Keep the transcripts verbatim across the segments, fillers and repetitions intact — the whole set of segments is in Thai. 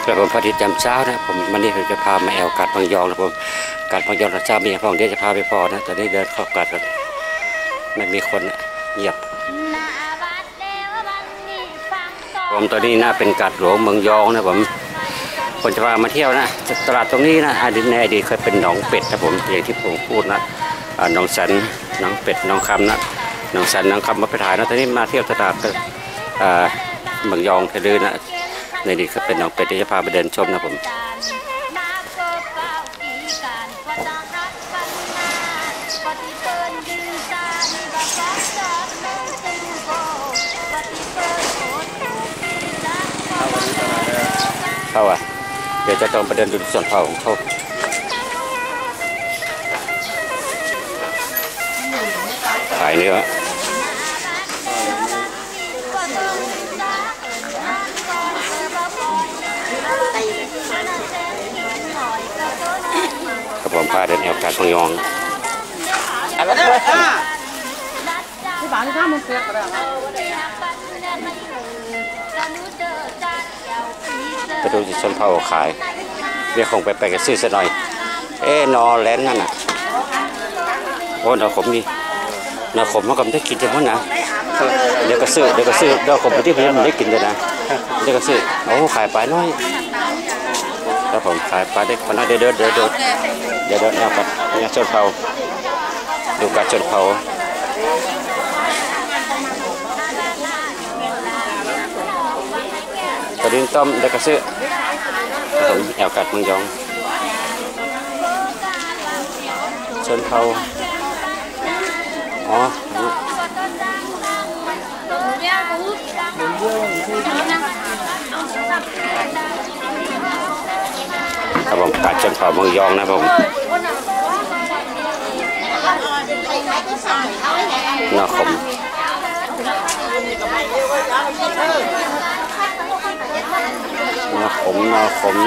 ครับผมพอดีจำเช้านะผมวันนี้ผมจะพามาแอลกัดบางยองนะผมกัดบางยองนะเช้ามีพองเดี๋ยวจะพาไปพอนะตอนนี้เดินเข้ากัดกันไม่มีคนเงียบผมตอนนี้น่าเป็นกัดหลวงเมืองยองนะผมคนจะพามาเที่ยวนะตลาดตรงนี้นะอดีตในอดีตเคยเป็นหนองเป็ดนะผมอย่างที่ผมพูดนะหนองสันหนองเป็ดหนองคำนะหนองสันหนองคำมาไปถ่ายนะตอนนี้มาเที่ยวตลาดเมืองยองทะเลนะในนี้ก็เป็นหนองเป็ดที่จะพาไปเดินชมนะผมเข้าอ่ะเดี๋ยวจะต้องไปเดินดูส่วนเผาของเขาขายเนื้อกับผมพาเดินแอวกาดพงยองไปดูชนเผ่าขายเรียกคงไปไปกันซื้อสักหน่อยเอ๊นอแลนนั่นน่ะโอ้นอขมนี่นอขมมันก็ไม่ได้กินจะมั้งนะเดี๋ยวก็ซื้อเดี๋ยวก็ซื้อเดี๋ยวขมไปที่พี่มันได้กินเลยนะเดี๋ยวก็ซื้อโอ้ขายไปน้อยแล้วผมขายไปได้คนน้อยเดินเดินเดินเดินเดี๋ยวเดินแอวกัดเนี่ยชนเผ่าดูการชนเผ่ากระดิ่งต้มเด็กกระซื้อผมแอวกัดเมืองยองชนเผ่าอ๋อครับผมกัดชนเผ่าเมืองยองนะผมน่าขมน่าขมน่าขม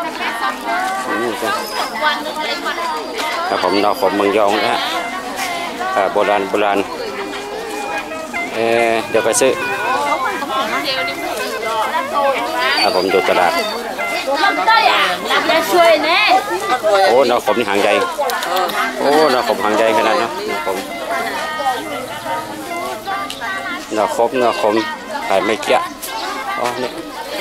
ครับผมน่าขมเมืองยองนะฮะโบราณโบราณเออเดี๋ยวไปซื้อครับผมดูตลาดโอ้น่าขมหางใหญ่โอ้น่าขมหางใหญ่ขนาดนั้นน่าขมน่าขมน่าขมขายไม่เกี้ยอ๋อเนี่ย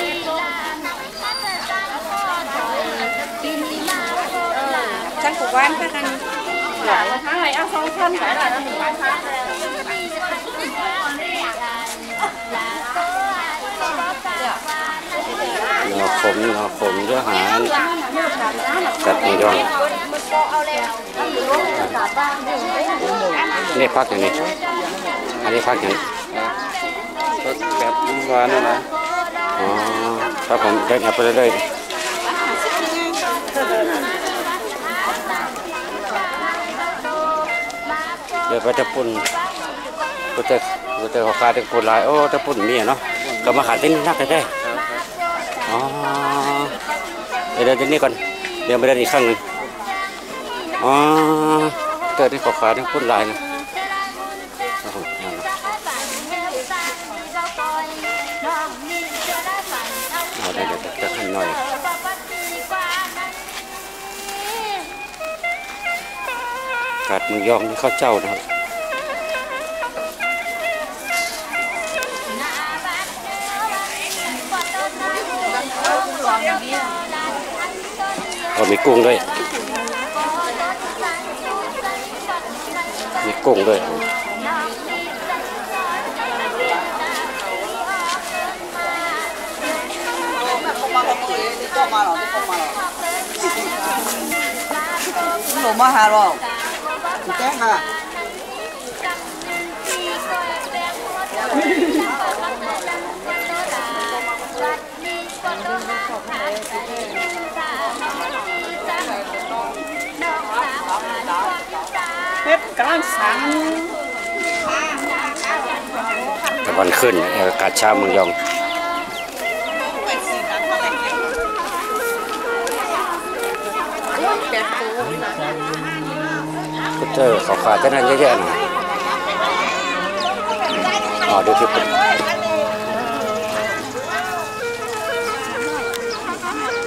ฉันปลูกวันแค่นั้นหลายครั้งไหนเอาสองชั้นหลายหลายแล้วหนึ่งพันครั้งน่าขมน่าขมเยอะหาจัดนี่ด้วยนี่พักอย่างนี้อันนี้พักอย่างนี้แบบหวานนะอ๋อถ้าผมเดินไปเรื่อยเดี๋ยวไปจะปุ่นกูเจอกูเจอเขาขายจะปุ่นลายโอ้จะปุ่นมีเนาะก็มาขายที่นี่นักเลยได้อ๋อเดี๋ยวเดินที่นี่ก่อนเดี๋ยวไปเดินอีกข้างหนึ่งอ๋อเจอที่เขาขายจะปุ่นลายนะเอาเดี๋ยวเดี๋ยวจะให้หน่อยกัดมึงยองนี่ข้าวเจ้านะครับก็มีกุ้งด้วยมีกุ้งด้วยหนูมาหาเราแจ้งค่ะเพชรกำลังสั่งตะวันขึ้นอากาศเช้าเมืองยองก็เจอเขาขาดจะนั่นเยอะๆหน่อยอ๋อดูที่ผม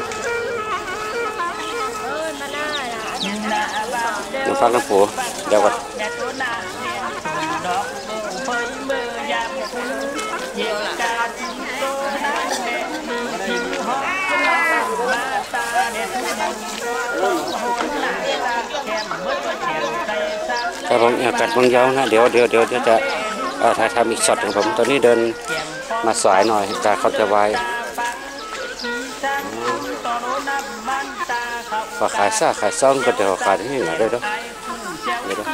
ฟังน้ำปูเดี๋ยวก่อนครับผมอากาศบางยาวนะเดี๋ยวเดี๋ยวเดี๋ยวจะถ่ายทำอีกช็อตของผมตอนนี้เดินมาสายหน่อยการเขาจะไวฝากขายซ่าขายซ่องก็เดี๋ยวขายที่ไหนได้ด้วยเดี๋ยว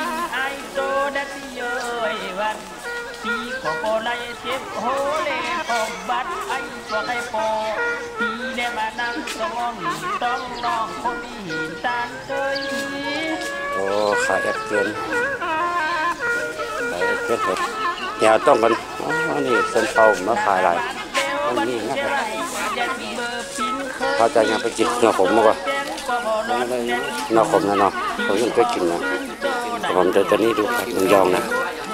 โอ้ขายแอปเปิลขายแอปเปิลเห็ดยาวต้องกันอ๋อนี่เส้นเผามาขายอะไรอันนี้นะครับเขาจะยังไปกินเนื้อผมมากกว่าเนื้อผมนะเนาะผมยังเคยกินนะผมเดินตอนนี้ดูเมืองยองนะ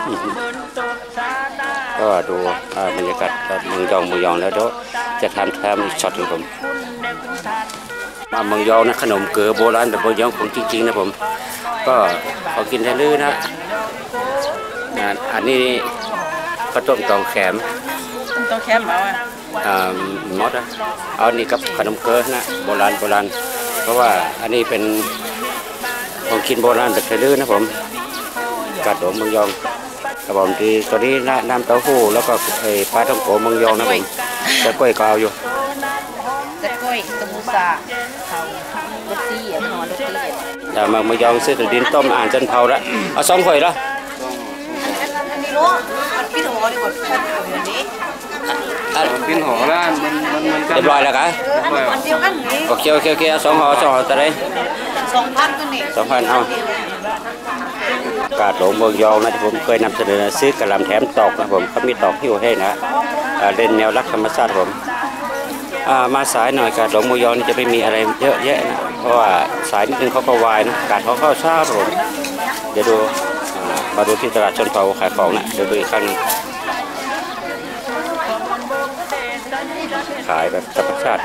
ก็ดูบรรยากาศเมืองยองเมืองยองแล้วเดี๋ยวจะทำแทมช็อตของผมมาเมืองยองนะขนมเก๋อโบราณแบบเมืองยองของจริงๆนะผมก็เขากินได้ลื่นนะอันนี้ข้าวต้มตองแขมตัวแคมเอาอ่ะอ่ามอสนะเอานี่กับขนมเก๋อนะโบราณโบราณเพราะว่าอันนี้เป็นของกินโบราณแบบไทยลื่นนะผมกาดโดมเมืองยองกระบอกที่ตัวนี้น้ำเต้าหู้แล้วก็ไอ้ปลาท่องโกเมืองยองนะผมแต่กล้วยก็เอาอยู่จะกล้วยตะมูสาโรตีอ่ะนอนโรตีแต่เมืองเมืองยองซื้อดินต้มอ่านจนเผาแล้วเอาสองถ้วยแล้วอันนี้รู้มันพี่หนูดีกว่าคนอื่นนี้ปิ้นหอแล้วมันมันมันเรียบร้อยแล้วกันอันเดียวกันนี้โอเคโอเคโอเคเอาสองห่อสองห่อแต่ได้สองพันตัวนี้สองพันเอากาดหลงเมืองยองนะที่ผมเคยนำเสนอซื้อกระลำแถมตอกนะผมเขามีตอกที่อยู่ให้นะเล่นแนวรักธรรมชาติผมมาสายหน่อยกาดหลงเมืองยองจะไม่มีอะไรเยอะแยะนะเพราะว่าสายนิดนึงเขาก็วายนะกาดเขาเข้าช้าผมเดี๋ยวดูมาดูที่ตลาดชนเผ่าขายของนะเดี๋ยวดูอีกครั้งนึงขายแบบธรรมชาติ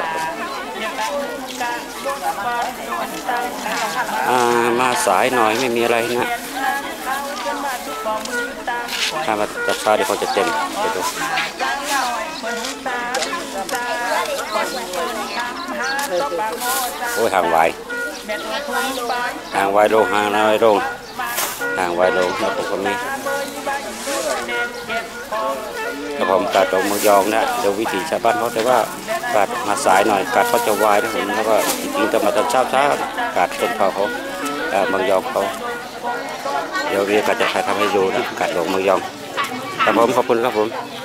มาสายหน่อยไม่มีอะไรนะถ้ามาจัดช้าเดี๋ยวเขาจะเต็มเดี๋ยวดูโอ้ยห่างไวห่างไวลงห่างไวลงห่างไวลงแล้วผมมีแล้วผมกาดตรงเมืองยองนะเดี๋ยววิถีชาวบ้านเขาแต่ว่ากาดมาสายหน่อยกาดเขาจะวายนะผมแล้วก็จริงๆจะมาตอนเช้าเช้ากาดต้นเขาเขาเมืองยองเขาเดี๋ยวเรียกกาดจะถ่ายทำให้ดูนะกาดหลงเมืองยองครับผมขอบคุณครับผม